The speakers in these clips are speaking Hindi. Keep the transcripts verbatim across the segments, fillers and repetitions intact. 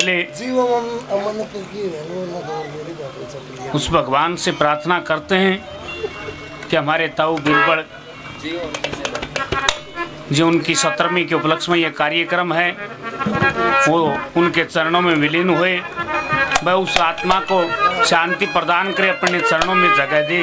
पहले उस भगवान से प्रार्थना करते हैं कि हमारे ताऊ बीरबल जो उनकी सत्रहवीं के उपलक्ष्य में यह कार्यक्रम है वो उनके चरणों में विलीन हुए, वह उस आत्मा को शांति प्रदान करे, अपने चरणों में जगह दे।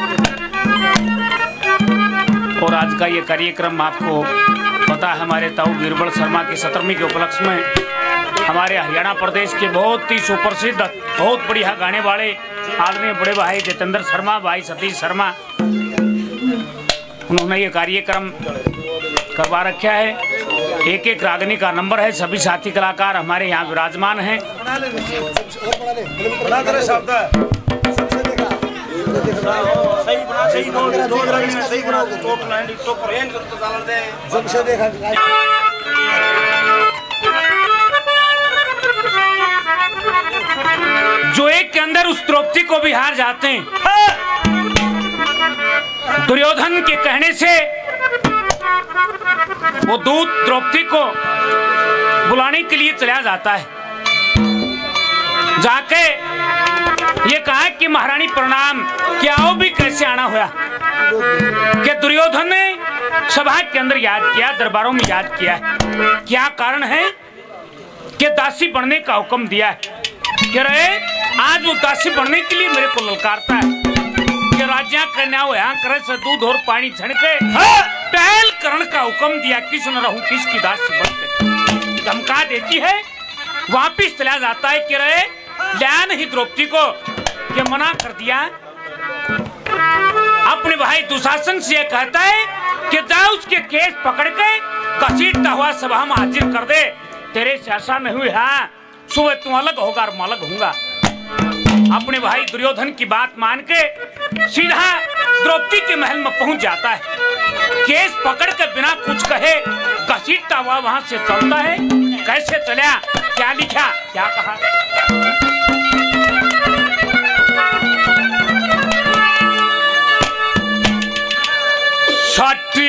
और आज का ये कार्यक्रम आपको पता है, हमारे ताऊ बीरबल शर्मा की सत्रहवीं के उपलक्ष्य में हमारे हरियाणा प्रदेश के बहुत ही सुप्रसिद्ध बहुत बढ़िया गाने वाले आदरणीय बड़े भाई जितेंद्र शर्मा, भाई सतीश शर्मा, उन्होंने ये कार्यक्रम करवा रखा है। एक एक रागनी का नंबर है, सभी साथी कलाकार हमारे यहाँ विराजमान हैं। जो एक के अंदर उस द्रौपदी को भी हार जाते हैं, दुर्योधन के कहने से वो दूत द्रौपदी को बुलाने के लिए चला जाता है। जाके ये कहा कि महारानी प्रणाम, क्या आओ भी कैसे आना हुआ। कि दुर्योधन ने सभा के अंदर याद किया, दरबारों में याद किया, क्या कारण है कि दासी बनने का हुक्म दिया है। कह रहे आज वो दासी बनने के लिए मेरे को ललकारता है कि राज्य कन्या हुआ करे से दूध और पानी छनके पहल करण का हुक्म दिया, किस न रहूं किसकी दासी बनके धमका देती है। वापिस चला जाता है कि रहे ल्या नहीं द्रौपदी को कि मना कर दिया। अपने भाई दुशासन से कहता है कि जा उसके केस पकड़ के घसीटता हुआ सभा में हाजिर कर दे, तेरे से ऐसा नहीं हुई है, सुबह तू अलग होगा और मैं अलग होऊंगा। अपने भाई दुर्योधन की बात मान के सीधा द्रौपदी के महल में पहुंच जाता है। केस पकड़ के बिना कुछ कहे घसीटता हुआ वहां से चलता है। कैसे चला, क्या लिखा, क्या कहा। छठी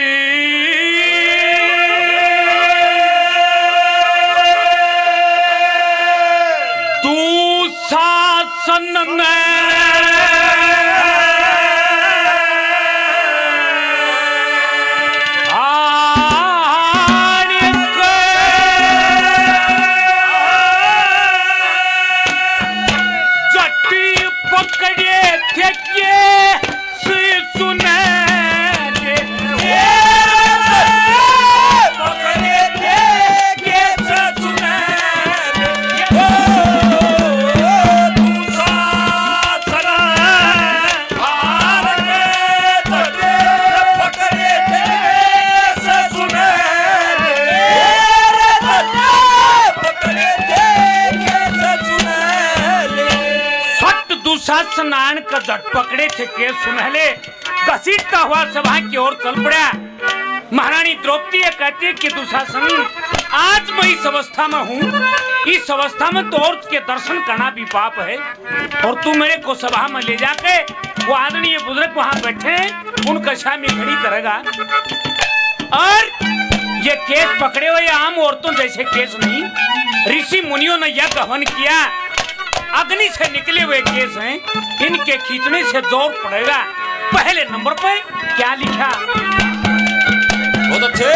तू शासन में स्नान का जट पकड़े थे के सुनहले घसीटता हुआ सभा की ओर चल पड़ा। महारानी द्रौपदी कहती है कि दुशासन आज मैं इस अवस्था में हूँ, इस अवस्था में तो औरत के दर्शन करना भी पाप है, और तू मेरे को सभा में ले जाके वो आदरणीय बुजुर्ग वहां बैठे उनका सामने खड़ी करेगा। और ये केस पकड़े हुए आम औरतों जैसे केस नहीं, ऋषि मुनियों ने यह हवन किया, अग्नि से निकले हुए केस हैं, इनके खींचने से जोर पड़ेगा। पहले नंबर पे क्या लिखा, बहुत अच्छे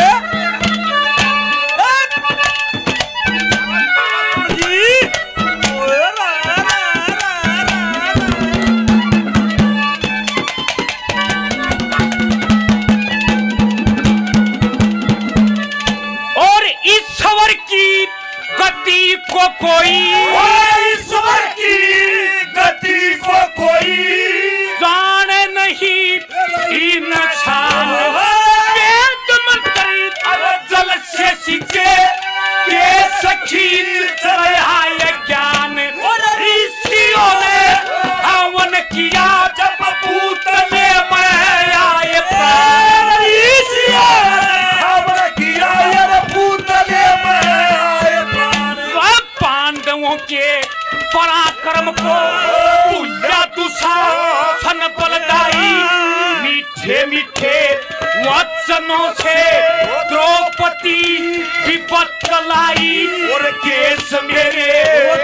और ईश्वर की गति को कोई ईश्वर की गति को कोई जाने नहीं, इन वेद मंत्र जल से सीखे के सखी चढ़ाए ज्ञान, और ऋषियों ने हवन किया जब पूतने में आए प्राण। ऋषियों ने हवन किया जब पूतने में आए प्राण। पांडवों के पराक्रम को पूजा दुशासन बलदाई, मीठे मीठे वचनों से द्रौपदी विपत लाई, और केस मेरे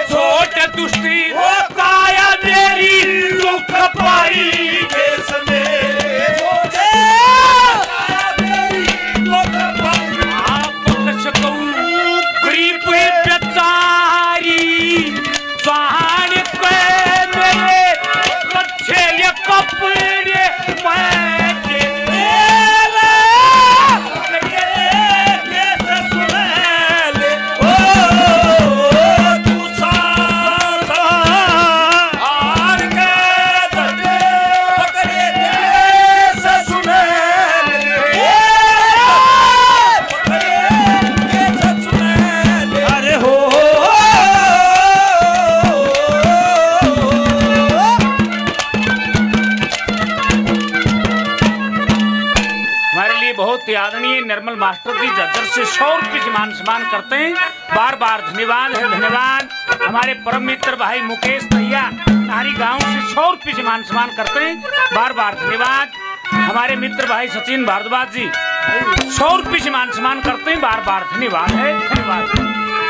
आदरणीय निर्मल मास्टर जी जज्जर से सौ रुपये से मान सम्मान करते हैं, बार बार धन्यवाद है। धन्यवाद हमारे परम मित्र भाई मुकेश भैया नारी गांव से सौ रुपये से मान सम्मान करते हैं, बार बार धन्यवाद। हमारे मित्र भाई सचिन भारद्वाज जी सौ रुपये से मान सम्मान करते हैं, बार बार धन्यवाद है। धन्यवाद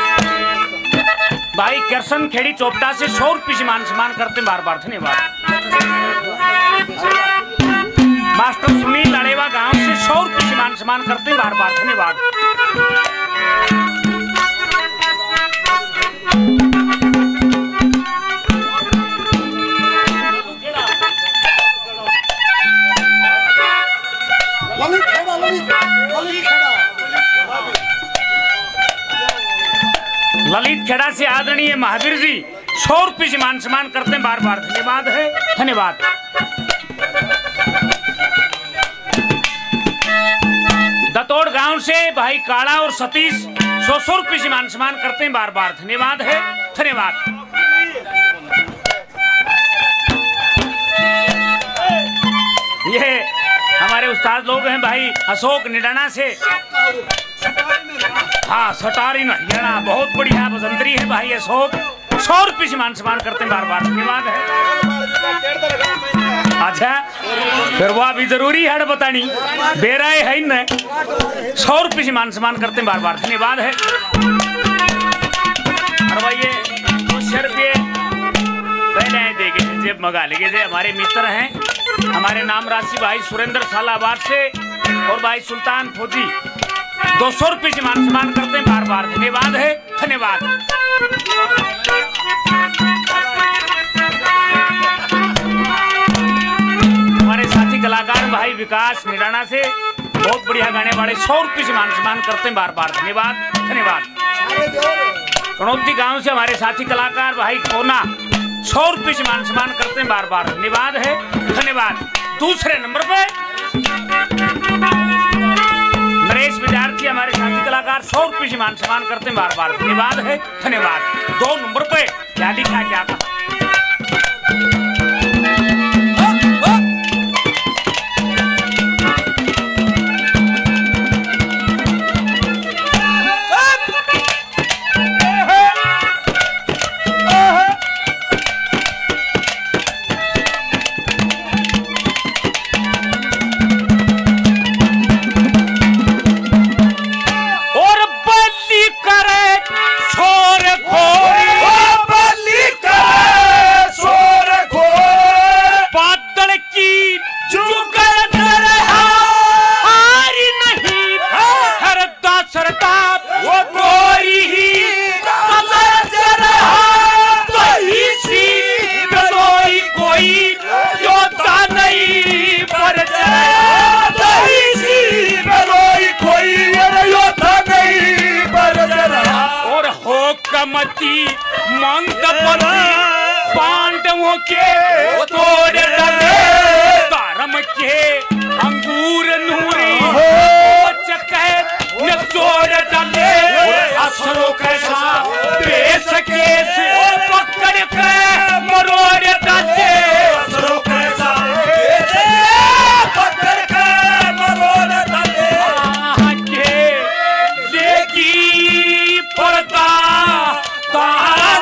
भाई कृष्ण खेड़ी चोपटा से सौ रुपये से मान सम्मान करते हैं, बार बार धन्यवाद। मास्टर सुनील अड़ेवा गांव से सौ रुपये से मान सम्मान करते हैं, बार बार धन्यवाद। ललित खेड़ा से आदरणीय महावीर जी सौ रुपये से मान सम्मान करते हैं, बार बार धन्यवाद है। धन्यवाद दतोड़ गांव से भाई काला और सतीश सौ सौ रुपये से मान सम्मान करते हैं, बार बार धन्यवाद है। धन्यवाद ये हमारे उस्ताद लोग हैं भाई अशोक निडाना से, हाँ सटारी हरियाणा, बहुत बढ़िया बजंतरी है भाई अशोक, सौ रुपये से मान सम्मान करते हैं, बार बार धन्यवाद है। अच्छा फिर वो अभी जरूरी है बतानी बेरा है न, सौ रुपये से मान सम्मान करते हैं, बार बार धन्यवाद है। और भाई ये दो सौ रुपये पहले आए देखे जेब मंगा लेंगे जे हमारे मित्र हैं, हमारे नाम राशि भाई सुरेंद्र सालाबाद से और भाई सुल्तान फौजी दो सौ रुपये से मान सम्मान करते हैं, बार बार धन्यवाद है। धन्यवाद हमारे साथी कलाकार भाई विकास निराना से बहुत बढ़िया गाने वाले सौ रुपये से मान सम्मान करते हैं, बार बार धन्यवाद। धन्यवाद कनौती गांव से हमारे साथी कलाकार भाई कोना सौ रुपये से मान सम्मान करते हैं, बार बार धन्यवाद है। धन्यवाद दूसरे नंबर पे नरेश विद्यार्थी हमारे साथी कलाकार सौ रुपये से मान सम्मान करते हैं, बार बार धन्यवाद है। धन्यवाद दो नंबर पे क्या लिखा क्या कहा पांडवों के तोड़ डाले धर्म के अंगूर नूरी चक्कर न तोड़ डाले असरों कैसा बेस केस पकड़ के मरोड़ डाले असरों कैसा पकड़ के मरोड़ डाले आगे लेगी पड़ता तार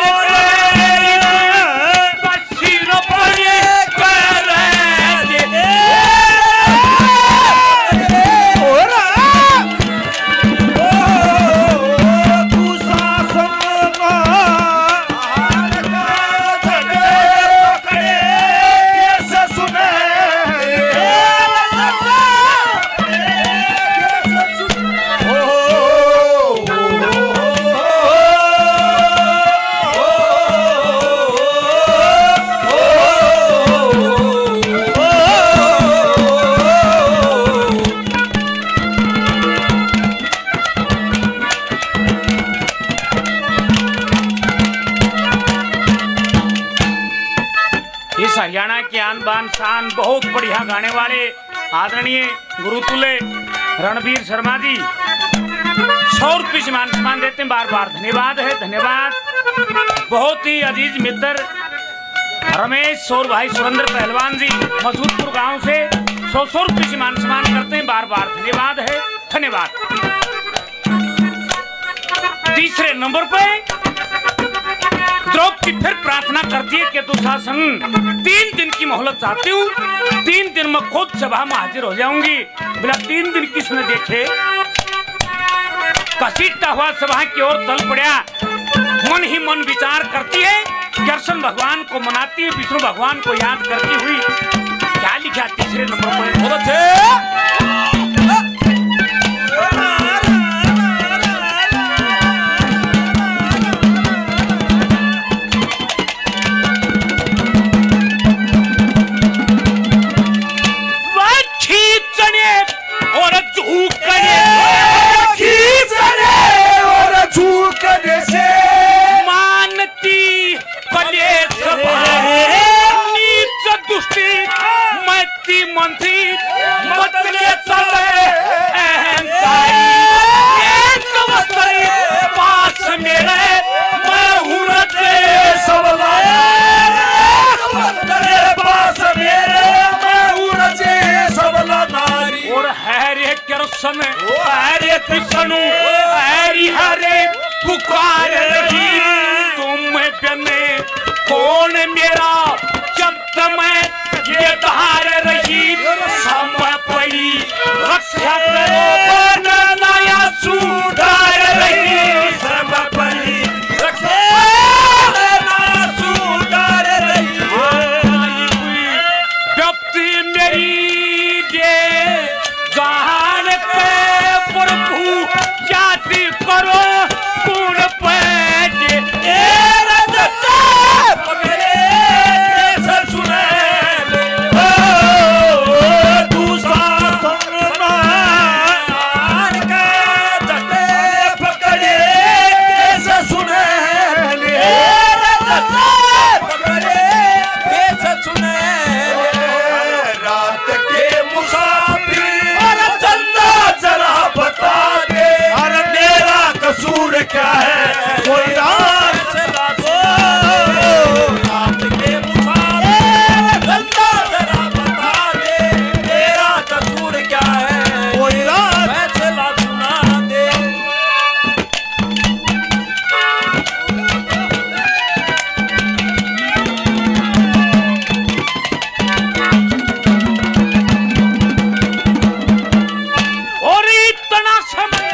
हरियाणा के आन बान शान बहुत बढ़िया गाने वाले आदरणीय गुरुतुल्य रणबीर शर्मा जी सौ रुपये से मान सम्मान देते हैं, बार बार धन्यवाद है। धन्यवाद बहुत ही अजीज मित्र रमेश और भाई सुरेंद्र पहलवान जी मसूदपुर गांव से सौ सौ रुपये से मान सम्मान करते हैं, बार बार धन्यवाद है। धन्यवाद। तीसरे नंबर पे द्रौपदी फिर प्रार्थना करती है कि दुशासन तीन दिन की मोहलत चाहती हूँ, तीन दिन में खुद सभा में हाजिर हो जाऊंगी। बोला तीन दिन किसने देखे? घसीटता हुआ सभा की ओर चल पड़ा, मन ही मन विचार करती है, कृष्ण भगवान को मनाती है, विष्णु भगवान को याद करती हुई क्या लिखा तीसरे नंबर पर? हरे कृष्ण हरि हरे पुकार रही तुम बने कौन मेरा जब मैं ये धार रही सम पड़ी रक्षा करो नया सुधार रही सम पड़ी रक्षा सुधार रही व्यक्ति मेरी दे जान पे प्रभु जाति करो पूर्ण पैजे तेरा दत्ता पकड़े कैसे सुने ओ दूसरा समान का दत्ते पकड़े कैसे सुने तेरा दत्ता पकड़े कैसे सुने रात के मुसाफिर कसूर क्या है कोई रात से लाखों रात के मुसाफिर गंदा जरा बता दे तेरा कसूर क्या है कोई रात वैसे ला सुना दे। और इतना समय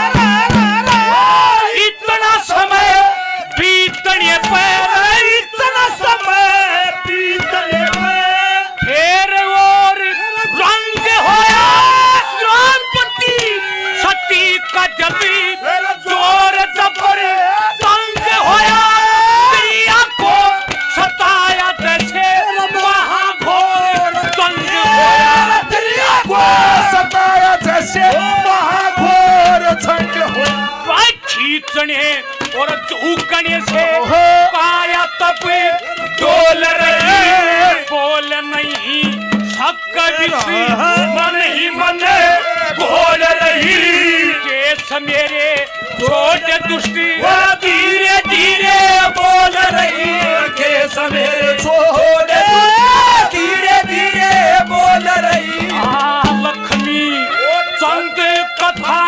बीतने पर इतना समय बीतने पर फिर और रंग होया द्रौपदी सती का जबी जोर जबर रंग होया प्रिया को सताया जैसे महाघोर जंग होया प्रिया को सताया जैसे महाघोर जंग होया खींचने और झूकने से पाया तब डोल रही बोल नहीं सबका विषय मन ही मन बोल रही केस मेरे छोटे दुष्टी धीरे धीरे बोल रही केस मेरे छोटे धीरे धीरे बोल रही लक्ष्मी चंद कथा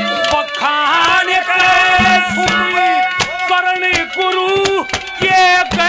बखान करण गुरु के